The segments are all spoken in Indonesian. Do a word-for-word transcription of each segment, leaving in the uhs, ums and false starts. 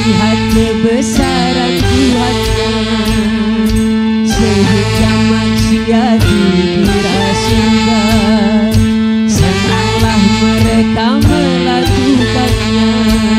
melihat kebesaran Tuhannya, sehingga manusia dikira surga. Senanglah mereka melakukannya.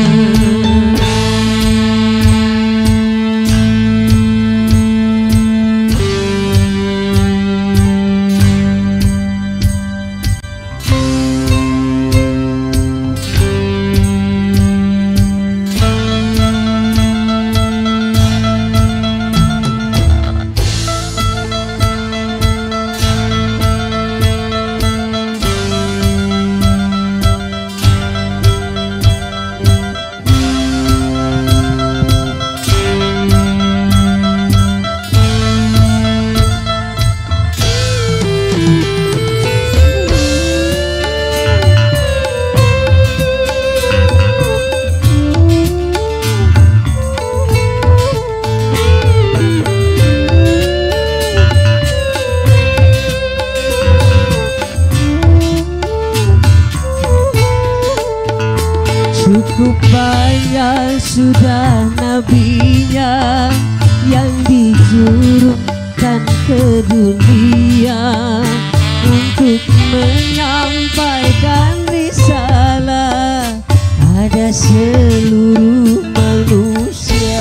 Cukup banyak sudah nabinya yang diturunkan ke dunia untuk menyampaikan risalah pada seluruh manusia.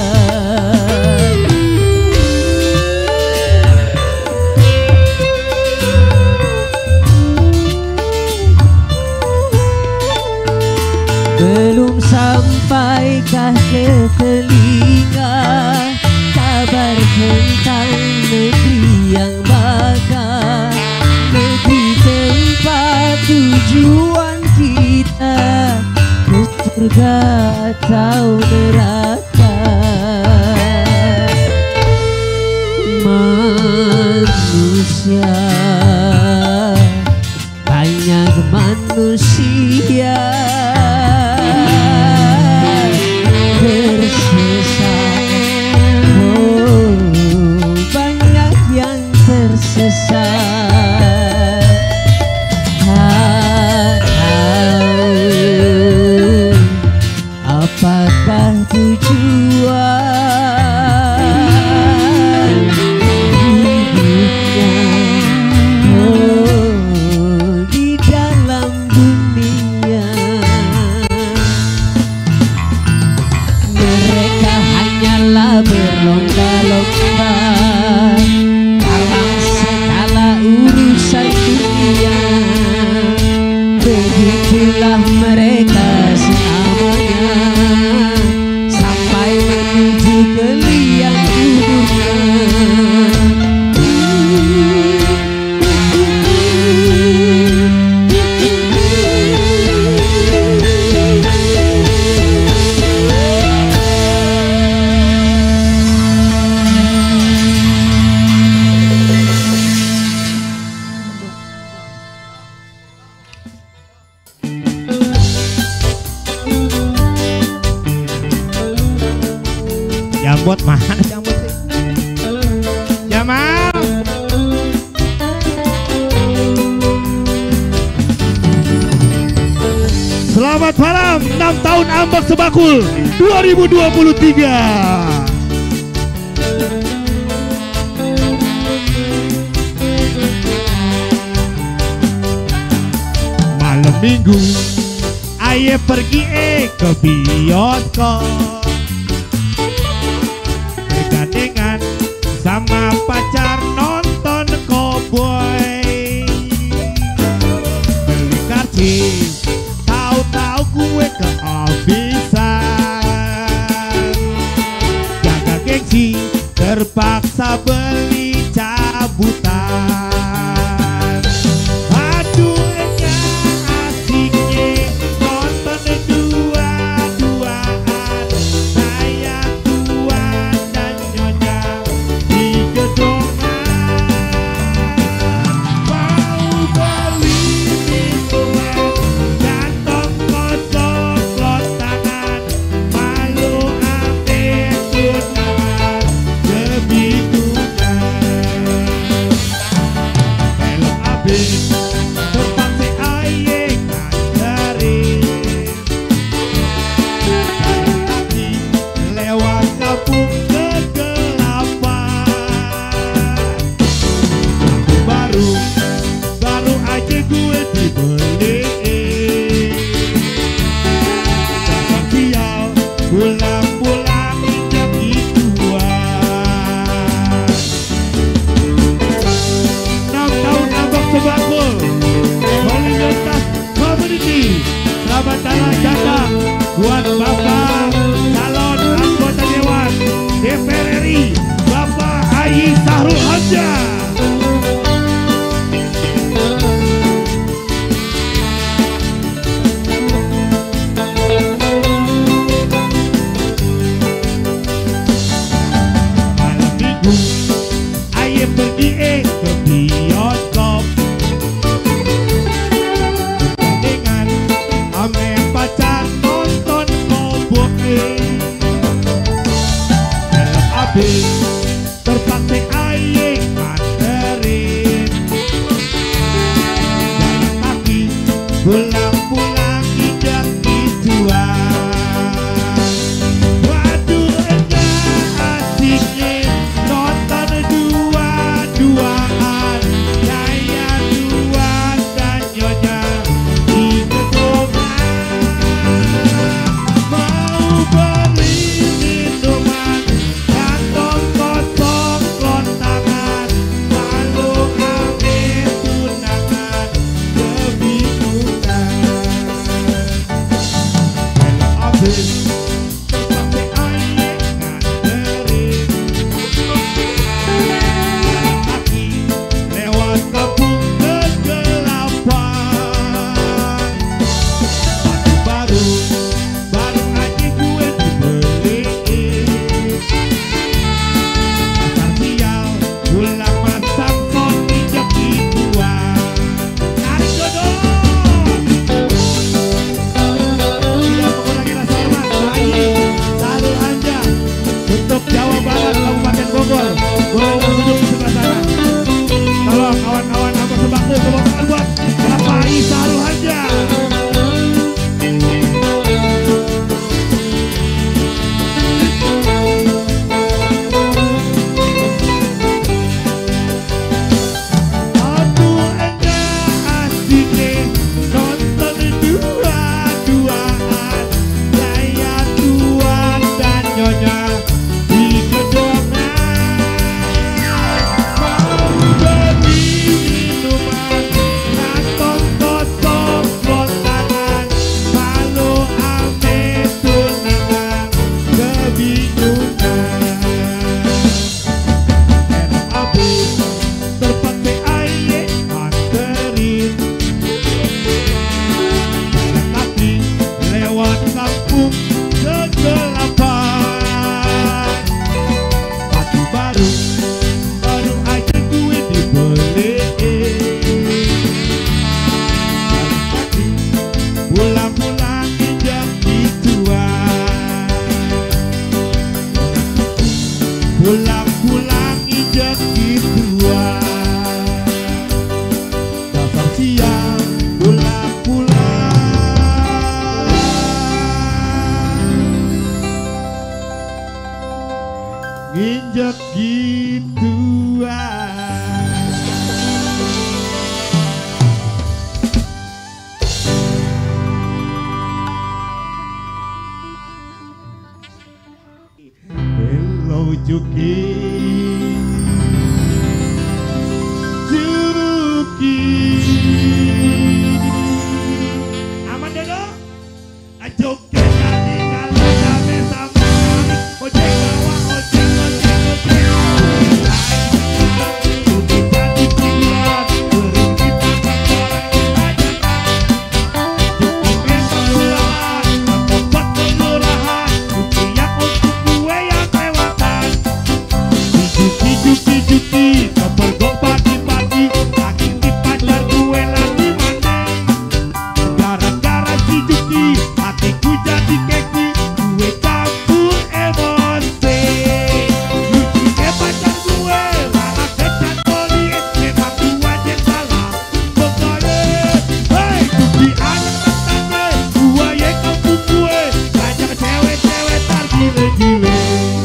Belum sampaikah ke telinga kabar tentang negeri yang bakal, negeri tempat tujuan kita, ke surga atau neraka. Manusia, banyak manusia tersesat, oh banyak yang tersesat. Tahu apakah tujuan hidupnya, oh di dalam dunia. Mereka hanyalah berlomba-lomba dalam segala urusan dunia. Begitulah mereka selamanya sampai menuju ke liang kuburnya. Jambot mana jambot sih? Jamal. Selamat malam, enam tahun Ambak Sebakul dua ribu dua puluh tiga. Malam minggu aye pergi eh ke bioskop, bergandengan sama pacar nonton Cowboy. Beli karcis, tahu-tahu gue kehabisan. Jaga gengsi, terpaksa beli cabutan. Aduh asiknya nonton dua-duaan, saya tuan dan nyonya di gedongan. Mau beli minuman, kantong kosong lot tangan, malu ambil tunangan, kebingungan. habis terpaksa aing anterin jalan kaki pulang-pulang injak gituan. Waduh enggak asiknya nonton dua-duaan Yaya Duan dan Nyonya di gedongan. Mau beli minuman kantong kosong lontangan lalu ambil tunangan kebingungan. Helm habis terpakai air nganterin jalan kaki lewat kampung kegelapan. Baju baru baru aja gue dibeliin dasar sial pulang masang kok injak gituan. Tarik dodong tidak mengurangi rasa hormat bayi Sarul Hamzah untuk Jawa Barat Kabupaten Bogor. Boleh duduk di sebelah sana. Tolong kawan-kawan Ambek Sembako tepuk tangan buat Bapak I Sarul Hamzah. Aduh enggak asiknya nonton dua-duaan Yaya Tuan dan Nyonya di gedongan. Mau beli minuman kantong kosong lontangan lalu ambil tunangan kebingungan. Helm habis terpakai air anterin jalan kaki lewat kampung kegelapan. Baju baru baru aja gue dibeliin jalan kaki pulang-pulang injak gituan. Pulang-pulang injak gituan. Dasar siang pulang-pulang injak gituan. Hello Juki Juki aman Dodo Juki tadi kalau damai sama kali ojek bawah ojek ojek ojek Juki tadi pikiran beri kita kantoran aja Juki besok kelurahan tempat kelurahan Juki yang untuk gue yang lewatan Juki Juki Juki kepergok pagi-pagi lagi di pacar gue lagi mandi. Gara-gara si Juki hatiku jadi keki gue campur emosi. Juki pacar gue malah kecat polisi memang gue yang salah pokoknya. Hei Juki anak katanya gue yang kampung gue banyak cewek-cewek tar gile-gile.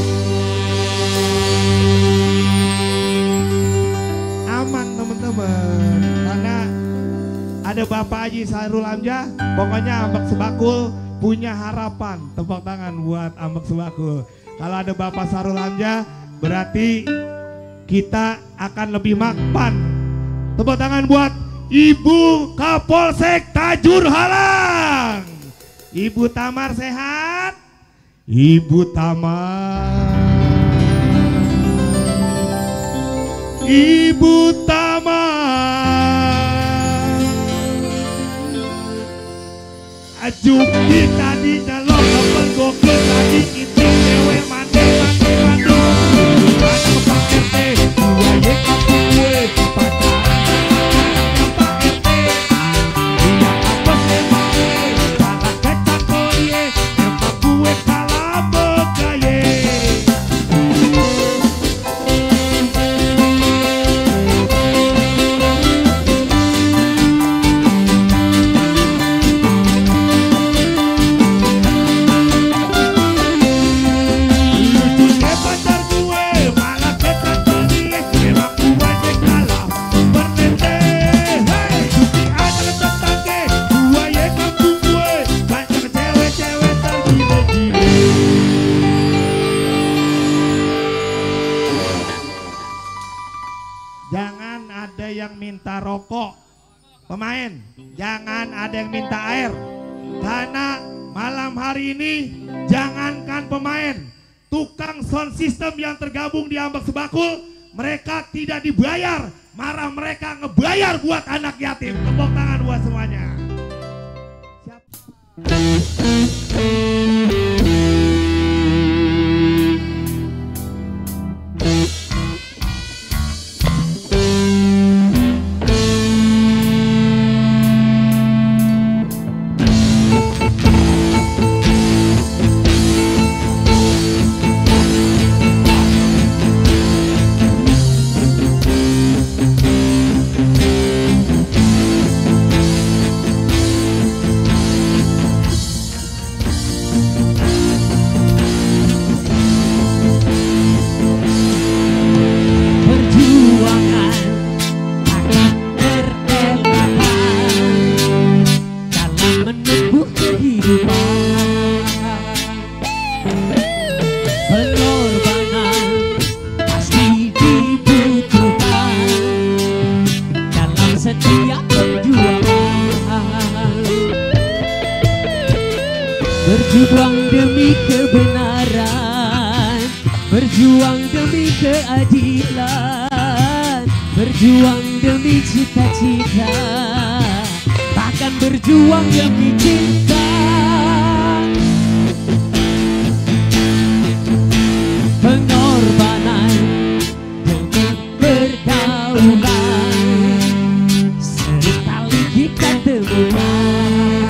Aman teman-teman karena ada Bapak Haji Sarul Hamzah. Pokoknya Ambek Sembako punya harapan. Tepuk tangan buat Ambek Sembako. Kalau ada Bapak Sarul Hamzah berarti kita akan lebih makpan. Tepuk tangan buat Ibu Kapolsek Tajur Halang. Ibu Tamar sehat? Ibu Tamar. Ibu Tamar Juki tadi nyelok kepergokil tadi itu cewek mandi mandi mandi Anak Pak R T dua ye kampung gue pacaran Pak R T dia apa emang gue malah kecak koye emang gue kalah begaye. minta rokok. Pemain, jangan ada yang minta air. Karena malam hari ini jangankan pemain, tukang sound system yang tergabung di Ambak Sebakul, mereka tidak dibayar, marah mereka ngebayar buat anak yatim. Tepuk tangan buat semuanya. Siap. Berjuang demi kebenaran, berjuang demi keadilan, berjuang demi cita-cita, bahkan berjuang demi cinta. Pengorbanan demi pergaulan, seringkali kita temukan.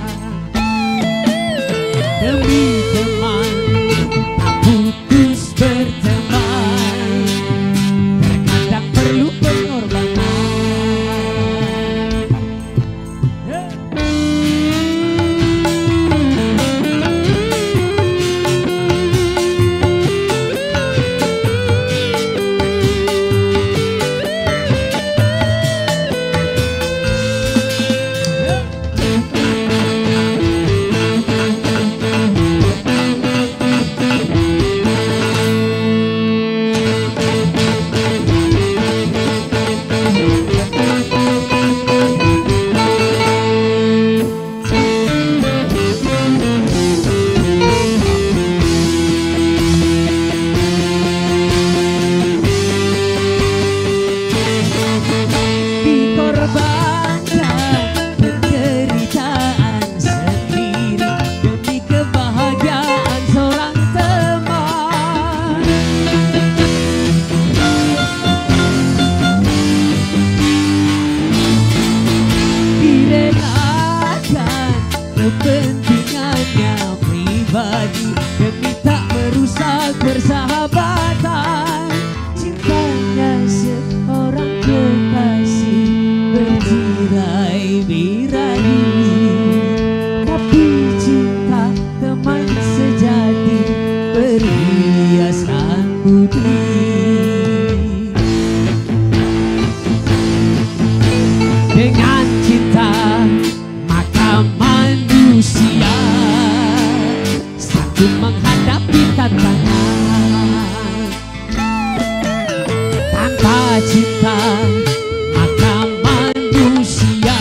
Demi teman, tak putus berteman, terkadang perlu pengorbanan. Kepentingannya pribadi demi tak merusak persahabatan. Cintanya seorang kekasih bertirai-birai, tapi cinta teman sejati berhiaskan budi. Dengan cinta maka manusia sanggup menghadapi tantangan. Tanpa cinta maka manusia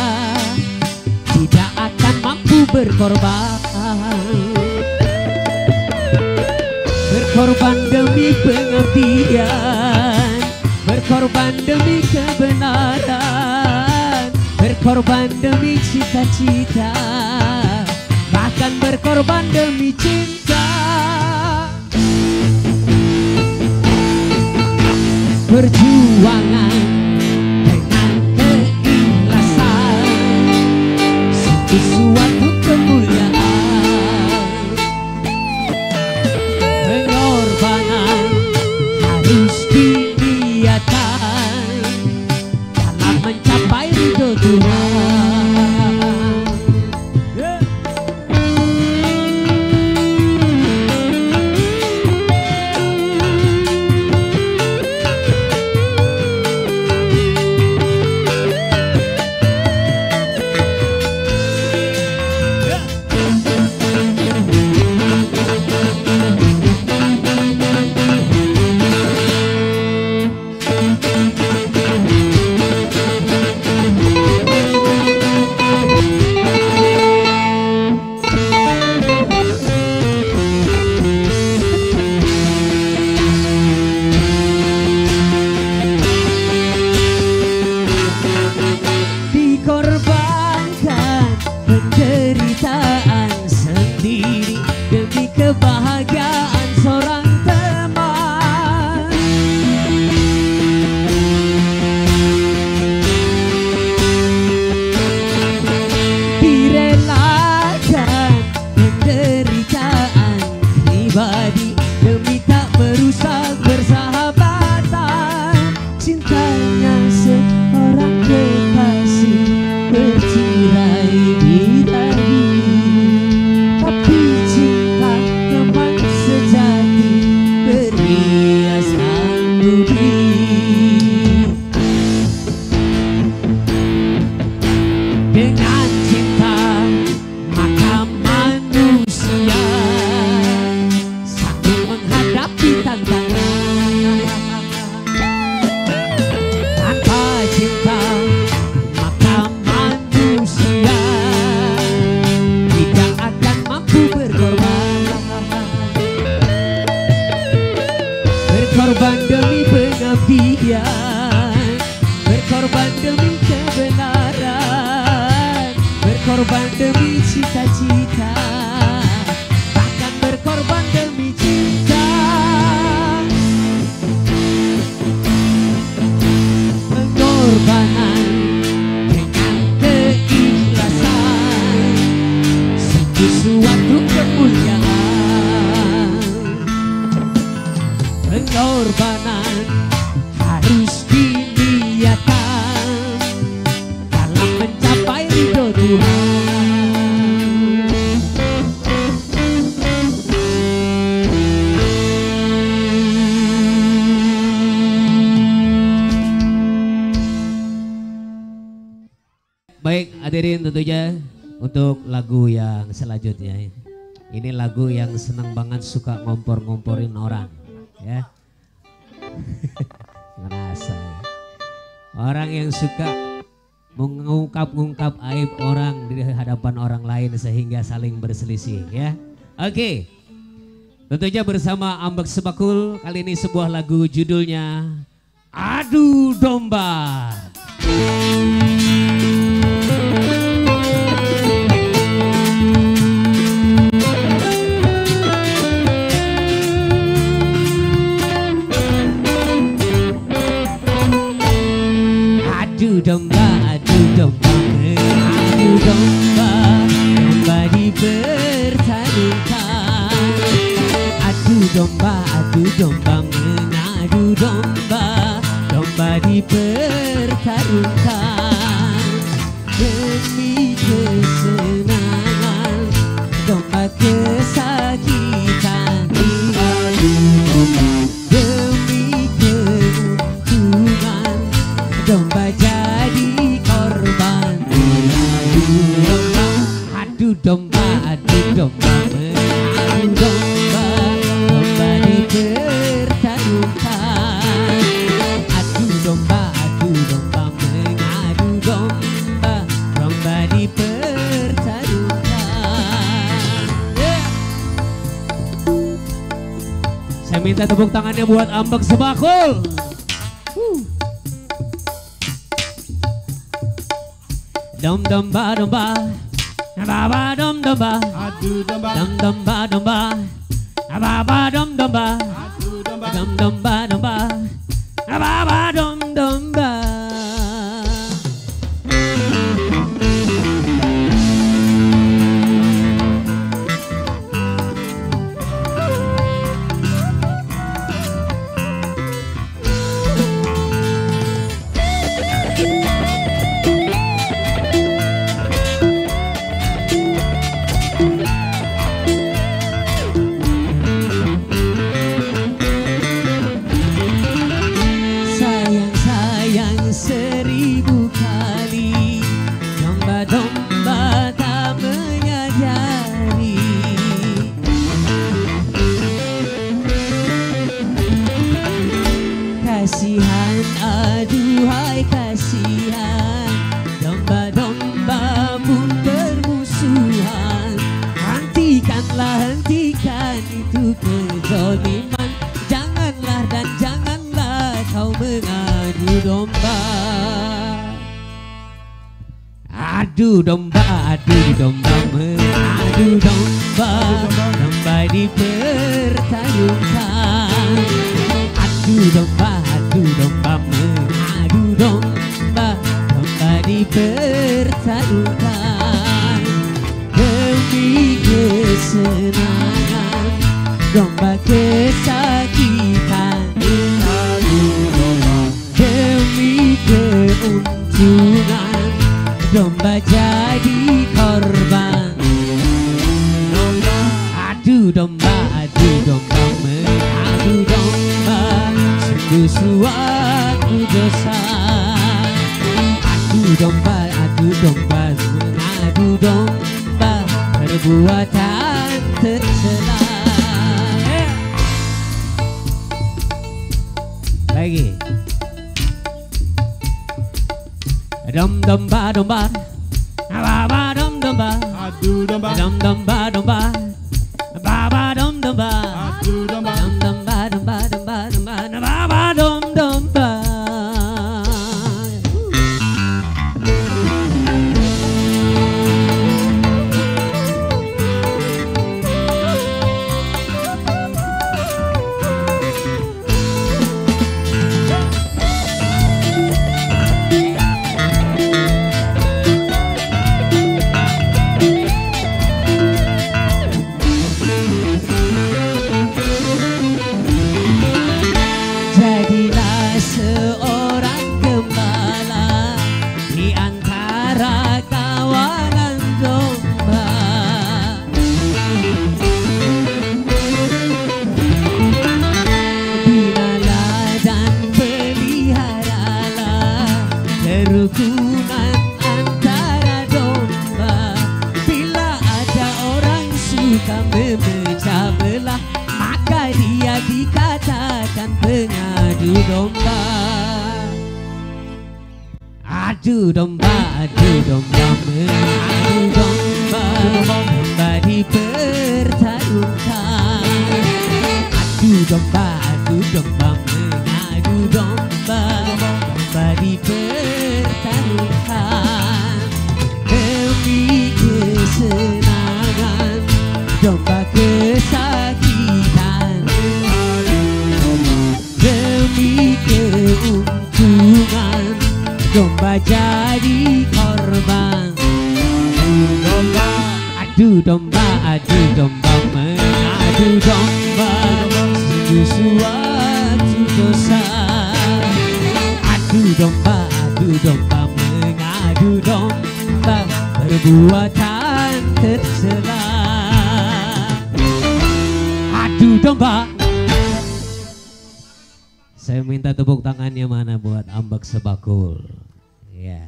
tidak akan mampu berkorban. Berkorban demi pengertian, berkorban demi kebenaran, berkorban demi cita-cita, bahkan berkorban demi cinta. Perjuangan dengan keikhlasan sungguh suatu kemuliaan. Pengorbanan harus diniatkan dalam mencapai ridho Tuhan. merusak persahabatan. Cintanya seorang kekasih bercerai birahi, tapi cinta teman sejati berhiaskan budi. Dengan cinta maka manusia sanggup menghadapi tantangan. Tanpa cinta maka manusia tidak akan mampu berkorban. Berkorban demi pengabdian, berkorban demi kebenaran, berkorban demi cita-cita, bahkan berkorban demi cinta. Pengorbanan dengan keikhlasan sungguh suatu kemuliaan. Pengorbanan harus diniatkan dalam mencapai ridho Tuhan. Baik hadirin, tentunya untuk lagu yang selanjutnya, ini lagu yang senang banget suka ngompor-ngomporin orang ya. Ngerasa ya. Orang yang suka mengungkap-ungkap aib orang di hadapan orang lain sehingga saling berselisih ya. Oke, tentunya bersama Ambek Sebakul, kali ini sebuah lagu judulnya Adu Domba. Adu domba, adu domba, adu domba, domba dipertaruhkan. Adu domba, adu domba, mengadu domba, domba dipertaruhkan. Demi kesenangan, domba kesakitan. Adu domba, demi keuntungan, domba jadi korban. Adu domba, adu domba, adu domba, domba dipertaruhkan. Adu domba, adu domba, mengadu domba, domba dipertaruhkan. Yeah. Saya minta tepuk tangannya buat Ambek Sebakul. uh. Dom domba domba, baba dom domba, Adu domba, dom domba domba, baba dom domba, adu domba, dom domba domba, baba dom domba. Seribu kali domba-domba tak menyadari kasihan, aduhai kasihan. Domba-domba pun bermusuhan. Hentikanlah, hentikan itu kezaliman. Janganlah dan janganlah kau mengadu domba. Adu domba, adu domba, mengadu domba, domba dipertaruhkan. Adu domba, adu domba, mengadu domba, domba dipertaruhkan. Demi kesenangan, domba kesakitan. untungan, domba jadi korban. Adu domba, adu domba, mengadu domba, sungguh suatu dosa. Adu domba, adu domba, mengadu domba, perbuatan tercela. Lagi. Dom domba domba, baba dom domba, Adu domba, dom domba domba, baba dom domba, adu domba, dom domba domba domba domba, baba dom domba. Jadilah seorang gembala di antara kawanan domba. Binalah dan peliharalah kerukunan antara domba. Bila ada orang suka memecah belah, maka dia dikatakan pengadu domba. Adu domba, adu domba, mengadu domba, domba dipertarungkan. Adu domba, adu domba, mengadu domba, domba dipertarungkan. Demi kesenangan, domba kesakitan. Demi keuntungan, domba jadi korban. Adu domba, adu domba, mengadu domba, sungguh suatu dosa. Adu domba, adu domba, mengadu domba, perbuatan tercela. Adu domba. Saya minta tepuk tangannya mana buat Ambek Sebakul. Ya.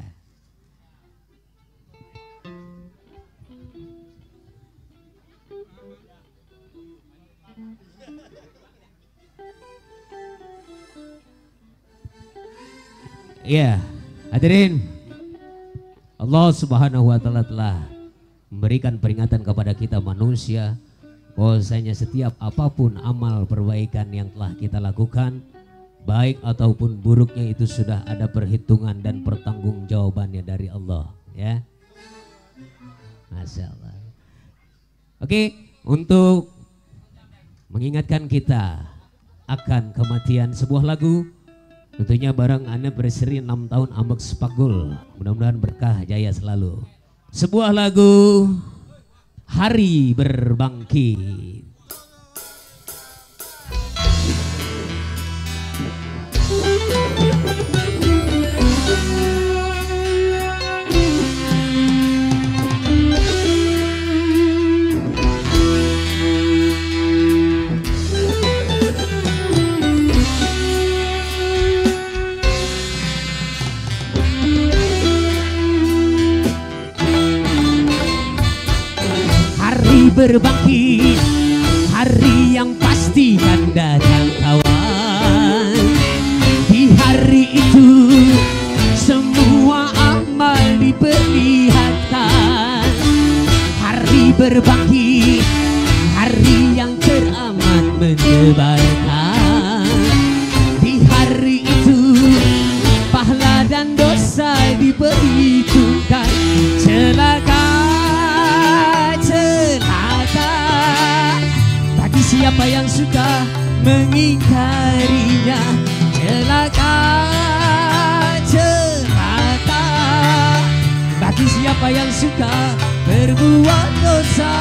Ya, hadirin. Allah Subhanahu wa taala telah memberikan peringatan kepada kita manusia bahwasanya setiap apapun amal perbaikan yang telah kita lakukan, baik ataupun buruknya, itu sudah ada perhitungan dan pertanggungjawabannya dari Allah, ya. Masya Allah. Oke, untuk mengingatkan kita akan kematian, sebuah lagu tentunya bareng Anda berseri enam tahun Ambek Sebakul. Mudah-mudahan berkah jaya selalu. Sebuah lagu Hari Berbangkit. Berbangkit, hari yang pasti kan datang kawan. Di hari itu semua amal diperlihatkan. Hari berbangkit, hari yang teramat mendebarkan. Di hari itu pahala dan dosa diperhitungkan. Celaka, siapa yang suka mengingkarinya. Celaka, celaka bagi siapa yang suka berbuat dosa.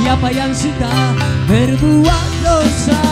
siapa yang suka berbuat dosa.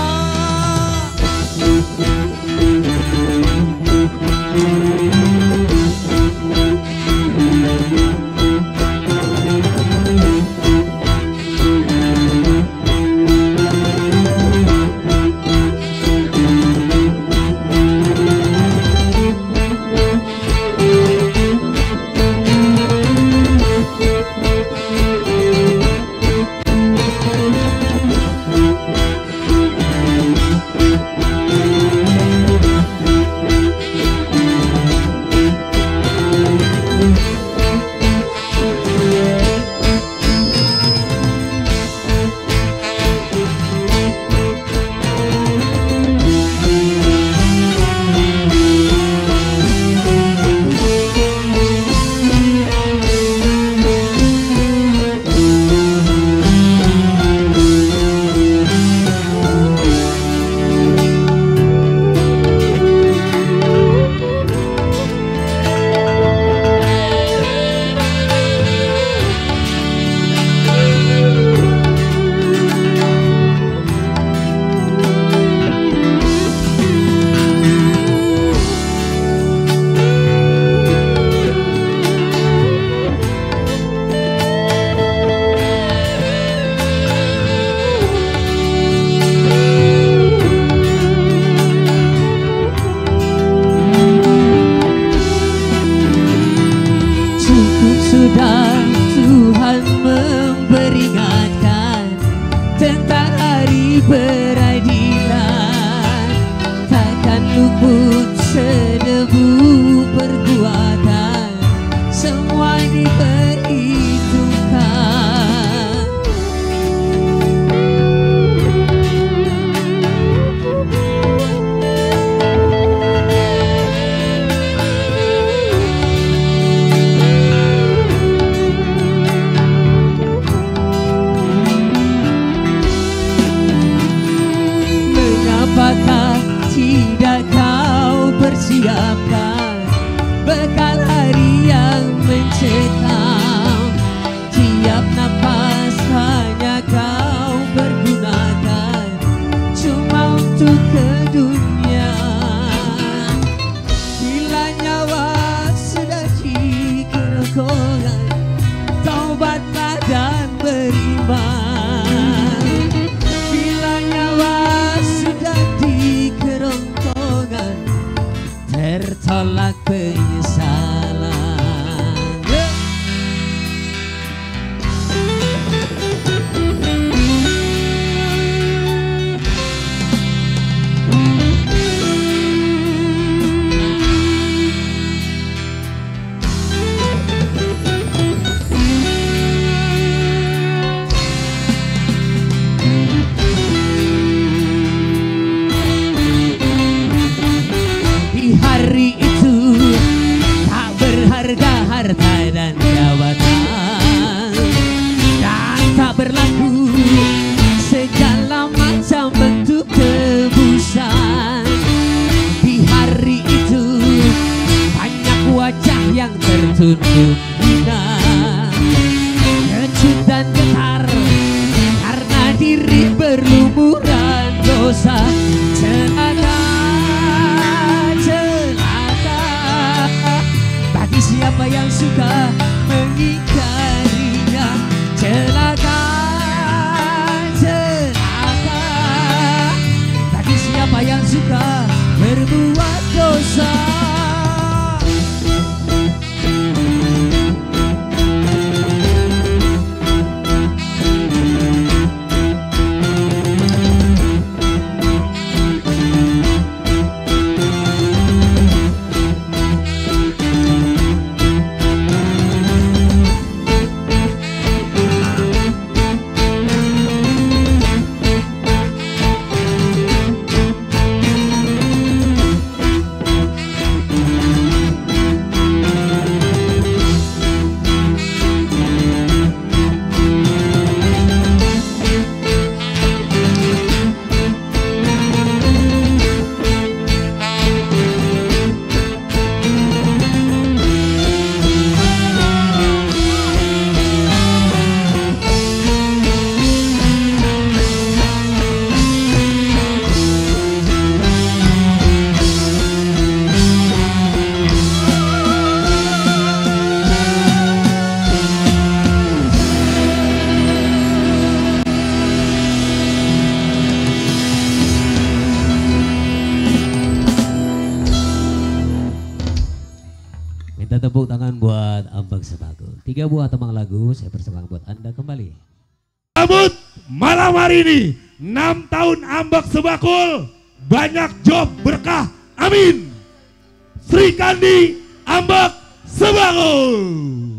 Sudah Tuhan memperingatkan tentang hari peradilan. Takkan luput sedebu perbuatan, semua diperhitungkan. Apakah tidak kau persiapkan bekal hari yang mencekam? Tiap napas hanya kau pergunakan cuma untuk ke dunia. Bila nyawa sudah di kerongkongan, taubatlah dan beriman. Bila nyawa kerongkongan, tertolak penyesalan. Hari itu tak berharga harta dan jabatan, dan tak berlaku segala macam bentuk tebusan. Di hari itu banyak wajah yang tertunduk hina, kecut dan getar karena diri berlumuran dosa. Celaka, siapa yang suka mengingkarinya. Celaka, celaka bagi siapa yang suka berbuat dosa. Ambek Sebakul. Tiga buah tembang lagu saya persembahkan buat Anda kembali. Sambut malam hari ini enam tahun Ambek Sebakul, banyak job berkah, amin. Sri Kandi Ambek Sebakul.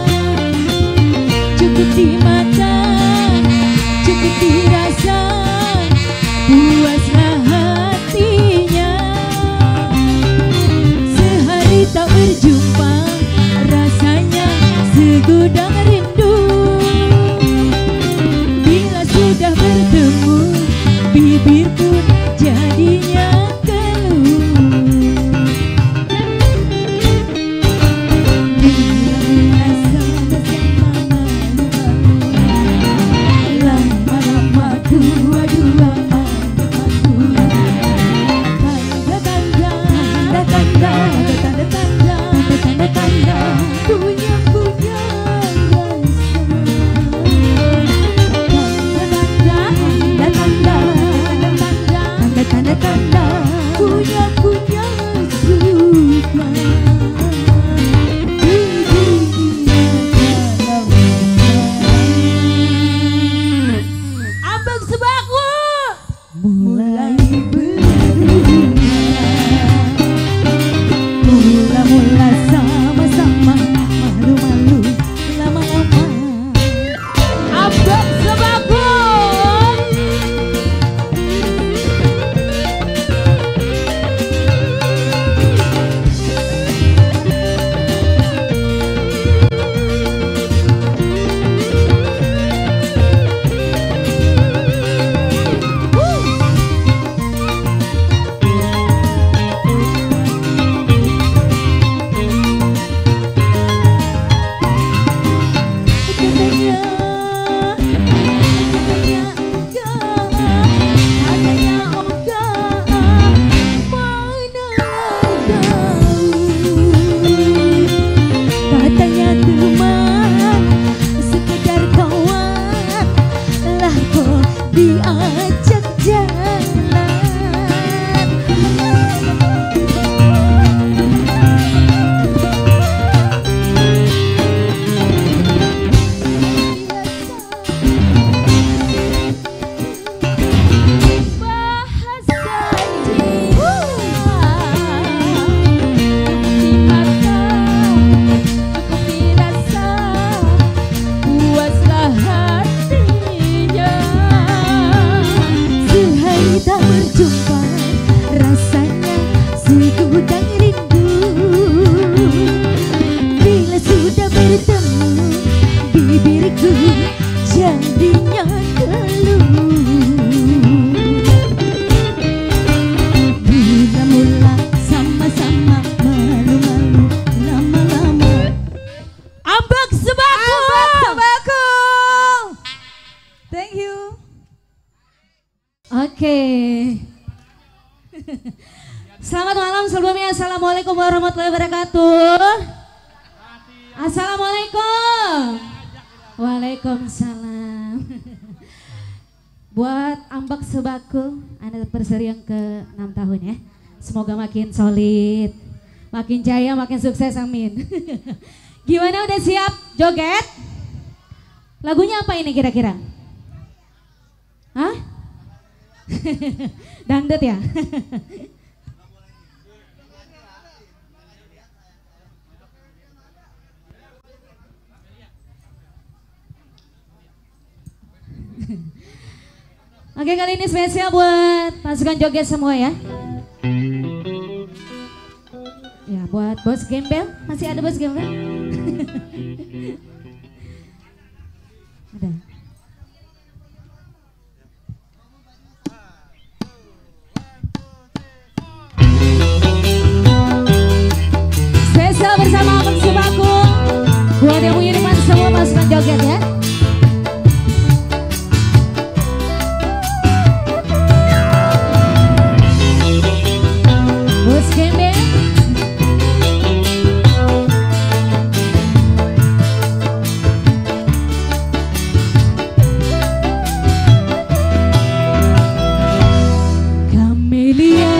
Cukup di mata, cukup dirasa. puaslah hatinya. Sehari tak berjumpa, rasanya segudang rindu. Bila sudah bertemu, bibir pun jadinya diajak jalan. Tak berjumpa, rasanya segudang rindu. Bila sudah bertemu, bibirku jadinya keluh. Mula-mula sama-sama, malu-malu, lama-lama ambak sebaku. Ambak sebaku. Thank you. Oke. Selamat malam sebelumnya. Assalamualaikum warahmatullahi wabarakatuh. Assalamualaikum. Waalaikumsalam. Buat ambak sebaku, Anda berseri yang ke enam tahun ya. Semoga makin solid, makin jaya, makin sukses, amin. Gimana, udah siap joget? Lagunya apa ini kira-kira? Hah? Dangdut ya. Oke, kali ini spesial buat pasukan joget semua ya. Ya, buat Bos Gembel, masih ada Bos Gembel? Ada. Spesial bersama Abang Sebaku buat yang punya nikmat semua pasukan joget ya. Bos Gembel. Kamelia,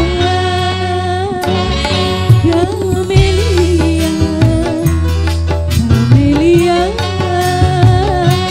Kamelia, Kamelia,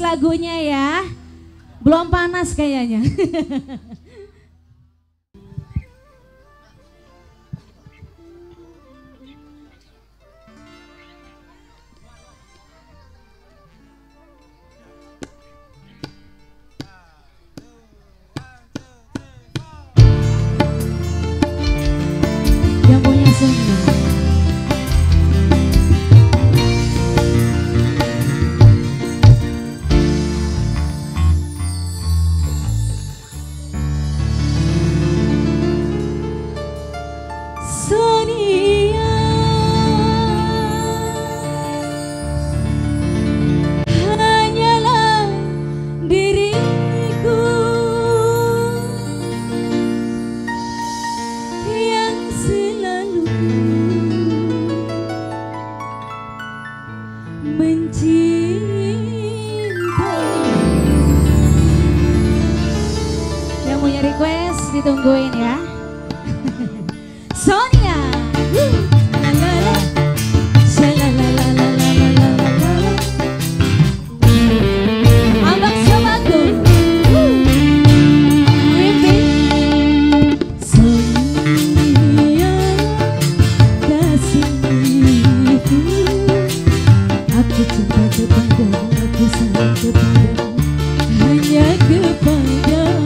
lagunya ya. Belum panas kayaknya. Yang punya Sonia. Sonia, hanyalah diriku yang selalu mencintai. Yang punya request ditungguin ya. Sonia, la la la, la la la la la la la la. Abang Sobaku, Mimpi. Sonia, kasihku, aku cinta kepadamu, aku sayang kepadamu, hanya kepadamu.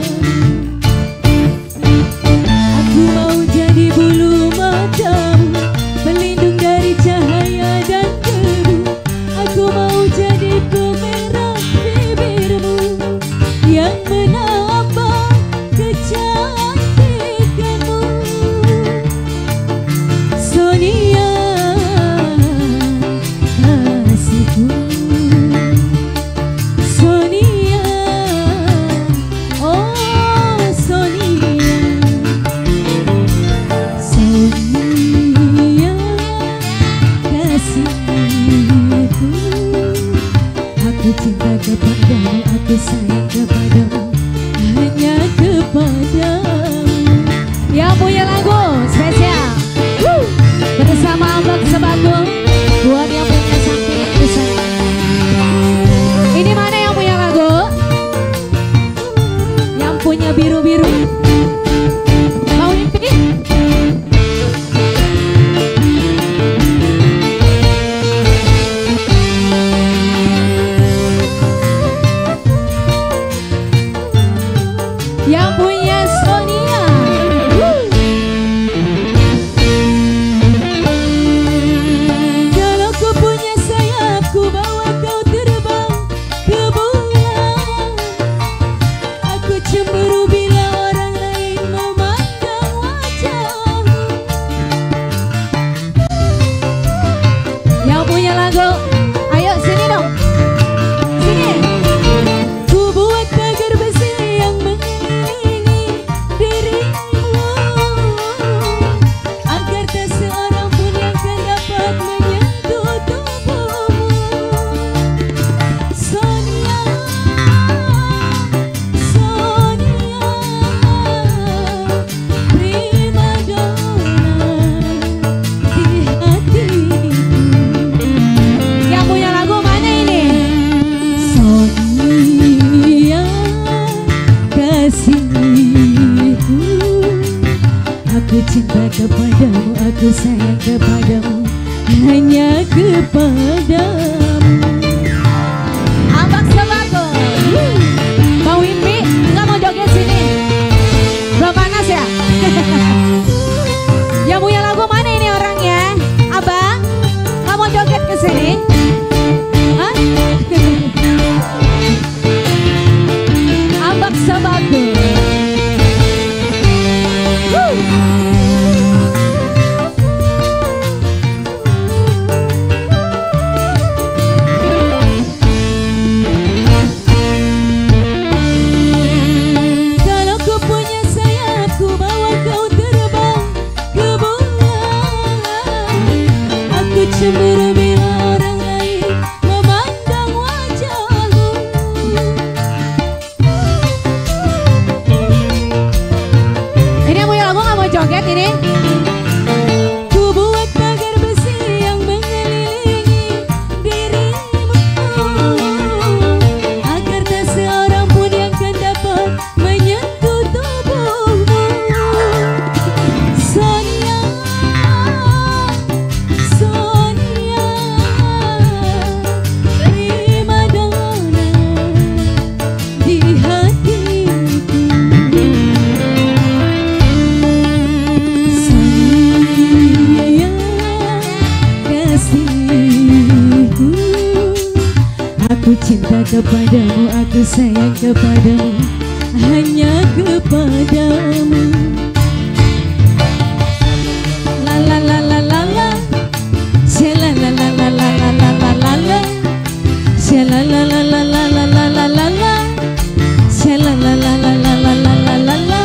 Aku mau jadi bulu matamu, pelindung dari cahaya dan debu. Aku mau jadi pemerah bibirmu yang menambah kecantikanmu. Sonia, kasihku. Sonia, oh Sonia. Sonia, kasihku, aku cinta kepadamu, aku sayang kepadamu, hanya kepadamu. Yang punya lagu spesial Woo! Bersama Abang Sobaku buat yang punya samping besar. Ini mana yang punya lagu? Yang punya biru-biru mau mimpi? Yang punya Sonia. Woo! Kalau ku punya sayap, ku bawa kau terbang ke bulan. Aku cemburu bila orang lain memandang wajahmu. Yang punya lagu, ayo sini dong. Sini. Ku buat pagar besi yang mengelilingi dirimu, agar tak seorang pun yang akan dapat menyentuh tubuhmu. Sonia, Sonia, prima donna di hatiku. Yang punya lagu mana ini? Sonia, kasihku, aku cinta kepadamu, aku sayang kepadamu, hanya kepadamu. Abang Sobaku, mau mimpi? Nggak mau joget sini? Belum panas ya? Yang punya lagu mana ini orangnya? Abang, nggak mau joget ke sini? Hah? Abang Sobaku. Woo! Kalau ku punya sayap, ku bawa kau terbang ke bulan. Aku cemburu bila orang lain memandang wajahmu. Ini yang punya lagu nggak mau joget ini? Ku buat pagar besi yang mengelilingi dirimu, kepadamu, aku sayang kepadamu, hanya kepadamu. La la la la la la, la la la la la la la la la la, la la la la la la la la la la, la la la la la la la la la la.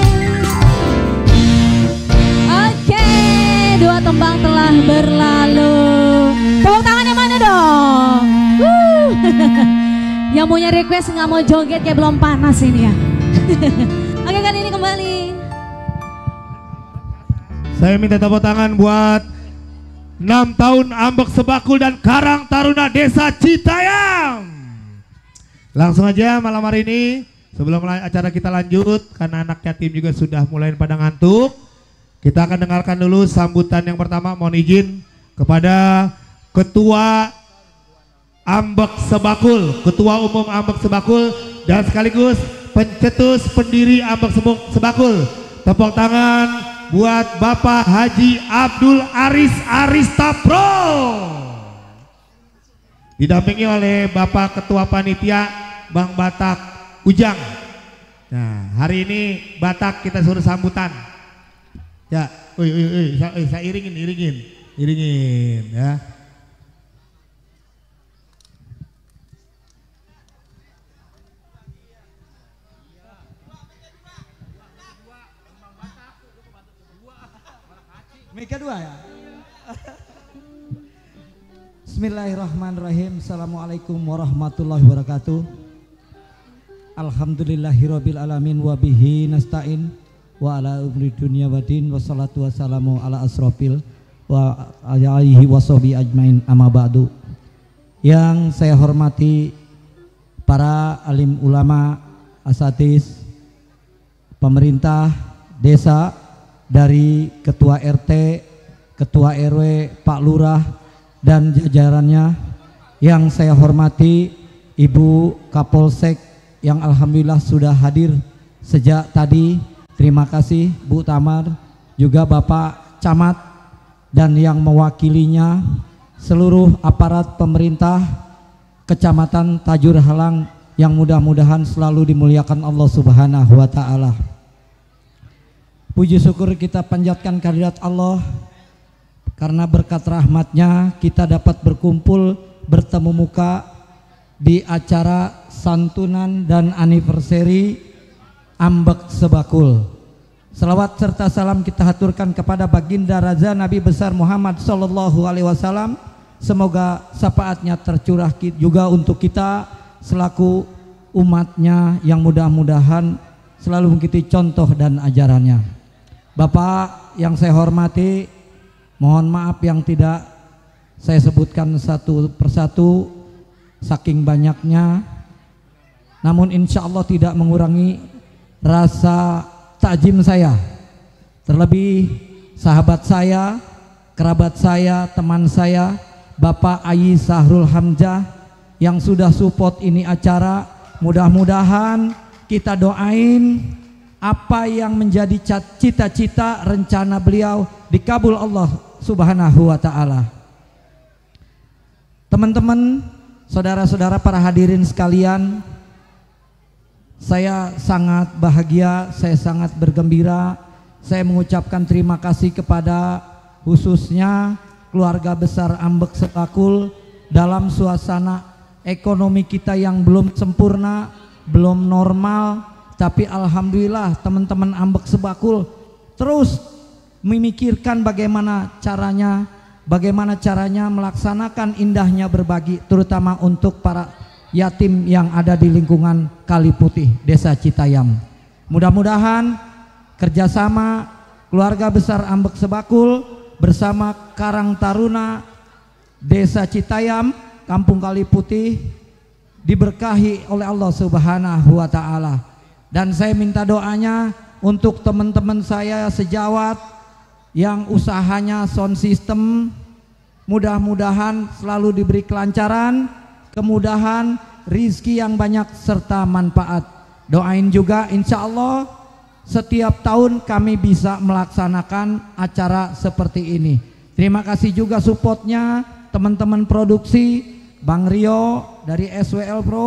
Oke, dua tembang telah berlalu. Tepuk tangannya mana dong? Wuh. Yang punya request nggak mau joget kayak belum panas ini ya. Oke, kali ini kembali. Saya minta tepuk tangan buat enam tahun Ambek Sebakul dan Karang Taruna Desa Citayam. Langsung aja malam hari ini sebelum acara kita lanjut, karena anak yatim juga sudah mulai pada ngantuk, kita akan dengarkan dulu sambutan yang pertama. Mohon izin kepada Ketua Ambek Sebakul, Ketua Umum Ambek Sebakul dan sekaligus pencetus pendiri Ambek Sebakul. Tepuk tangan buat Bapak Haji Abdul Aris Aristapro, didampingi oleh Bapak Ketua Panitia Bang Batak Ujang. Nah, hari ini Batak kita suruh sambutan. Ya, ui, ui, ui, saya, saya iringin, iringin, iringin, ya. Mika dua ya. Bismillahirrahmanirrahim. Assalamualaikum warahmatullahi wabarakatuh. Alhamdulillahirabbil alamin wa bihi nasta'in wa ala umri dunya waddin wassalatu wassalamu ala asrofil wa alihi washabi ajmain amma ba'du. Yang saya hormati para alim ulama, asatidz, pemerintah desa, dari Ketua R T, Ketua R W, Pak Lurah, dan jajarannya. Yang saya hormati Ibu Kapolsek yang alhamdulillah sudah hadir sejak tadi. Terima kasih Bu Tamar, juga Bapak Camat dan yang mewakilinya, seluruh aparat pemerintah Kecamatan Tajur Halang yang mudah-mudahan selalu dimuliakan Allah Subhanahu wa taala. Puji syukur kita panjatkan kehadirat Allah, karena berkat rahmatnya kita dapat berkumpul bertemu muka di acara santunan dan anniversary Ambek Sebakul. Selawat serta salam kita haturkan kepada baginda Raja Nabi besar Muhammad Sallallahu Alaihi Wasallam. Semoga syafaatnya tercurah juga untuk kita selaku umatnya, yang mudah-mudahan selalu mengikuti contoh dan ajarannya. Bapak yang saya hormati, mohon maaf yang tidak saya sebutkan satu persatu saking banyaknya, namun insya Allah tidak mengurangi rasa takjim saya. Terlebih sahabat saya, kerabat saya, teman saya, Bapak Ayi Sahrul Hamzah yang sudah support ini acara. Mudah-mudahan kita doain apa yang menjadi cita-cita rencana beliau dikabul Allah Subhanahu wa taala. Teman-teman, saudara-saudara, para hadirin sekalian, saya sangat bahagia, saya sangat bergembira. Saya mengucapkan terima kasih kepada khususnya keluarga besar Ambek Sebakul dalam suasana ekonomi kita yang belum sempurna, belum normal. Tapi alhamdulillah teman-teman Ambek Sebakul terus memikirkan bagaimana caranya, bagaimana caranya melaksanakan indahnya berbagi, terutama untuk para yatim yang ada di lingkungan Kali Putih, Desa Citayam. Mudah-mudahan kerjasama keluarga besar Ambek Sebakul bersama Karang Taruna Desa Citayam, Kampung Kali Putih, diberkahi oleh Allah Subhanahu wa taala. Dan saya minta doanya untuk teman-teman saya sejawat yang usahanya sound system, mudah-mudahan selalu diberi kelancaran, kemudahan, rizki yang banyak serta manfaat. Doain juga insya Allah setiap tahun kami bisa melaksanakan acara seperti ini. Terima kasih juga supportnya teman-teman produksi, Bang Rio dari S W L Pro,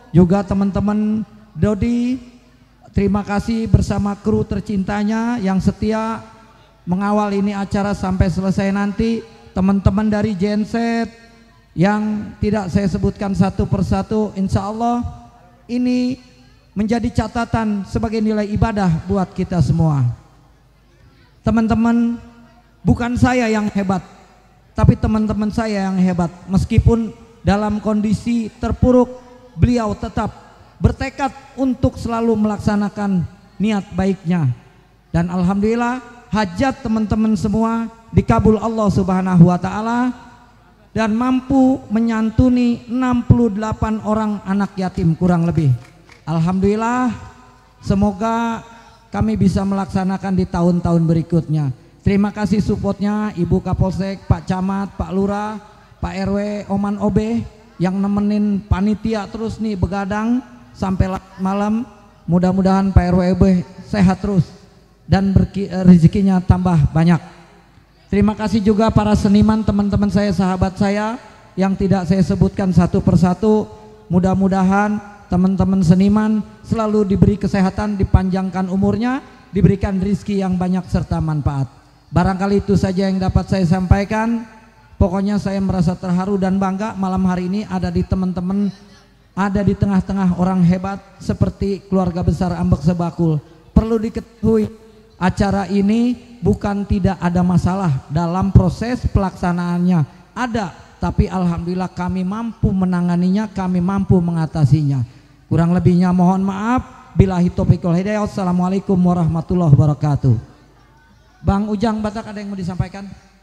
juga teman-teman Dodi, terima kasih bersama kru tercintanya yang setia mengawal ini acara sampai selesai nanti. Teman-teman dari Genset yang tidak saya sebutkan satu persatu, insya Allah ini menjadi catatan sebagai nilai ibadah buat kita semua. Teman-teman, bukan saya yang hebat, tapi teman-teman saya yang hebat. Meskipun dalam kondisi terpuruk, beliau tetap bertekad untuk selalu melaksanakan niat baiknya. Dan alhamdulillah hajat teman-teman semua dikabul Allah Subhanahu wa taala dan mampu menyantuni enam puluh delapan orang anak yatim kurang lebih. Alhamdulillah, semoga kami bisa melaksanakan di tahun-tahun berikutnya. Terima kasih supportnya Ibu Kapolsek, Pak Camat, Pak Lurah, Pak R W, Oman Obe yang nemenin panitia terus nih begadang sampai malam. Mudah-mudahan Pak R W Obe sehat terus dan rezekinya tambah banyak. Terima kasih juga para seniman, teman-teman saya, sahabat saya yang tidak saya sebutkan satu persatu. Mudah-mudahan teman-teman seniman selalu diberi kesehatan, dipanjangkan umurnya, diberikan rizki yang banyak serta manfaat. Barangkali itu saja yang dapat saya sampaikan. Pokoknya saya merasa terharu dan bangga malam hari ini ada di teman-teman, ada di tengah-tengah orang hebat seperti keluarga besar Ambek Sebakul. Perlu diketahui, acara ini bukan tidak ada masalah dalam proses pelaksanaannya, ada, tapi alhamdulillah kami mampu menanganinya, kami mampu mengatasinya. Kurang lebihnya mohon maaf. Billahi taufiq wal hidayah. Wassalamualaikum warahmatullahi wabarakatuh. Bang Ujang Batak, ada yang mau disampaikan?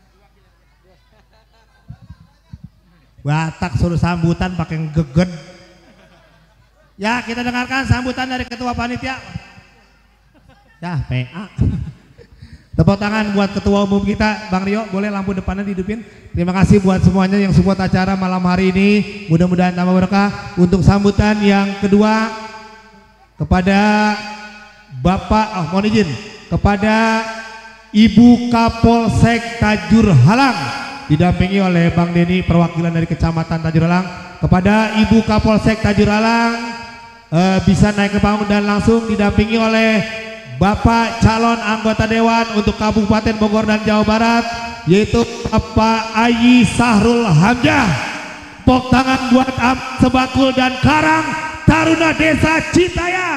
Batak suruh sambutan pakai geged. Ya, kita dengarkan sambutan dari ketua panitia. Ya, P A. Tepuk tangan buat ketua umum kita, Bang Rio. Boleh lampu depannya dihidupin. Terima kasih buat semuanya yang support acara malam hari ini. Mudah-mudahan tambah berkah. Untuk sambutan yang kedua kepada Bapak, oh, mohon izin, kepada Ibu Kapolsek Tajur Halang didampingi oleh Bang Denny, perwakilan dari Kecamatan Tajur Halang. Kepada Ibu Kapolsek Tajur Halang eh, bisa naik ke panggung dan langsung didampingi oleh Bapak calon anggota dewan untuk Kabupaten Bogor dan Jawa Barat, yaitu Bapak Ayi Sahrul Hamzah. Tepuk tangan buat Ambek Sebakul dan Karang Taruna Desa Citayam.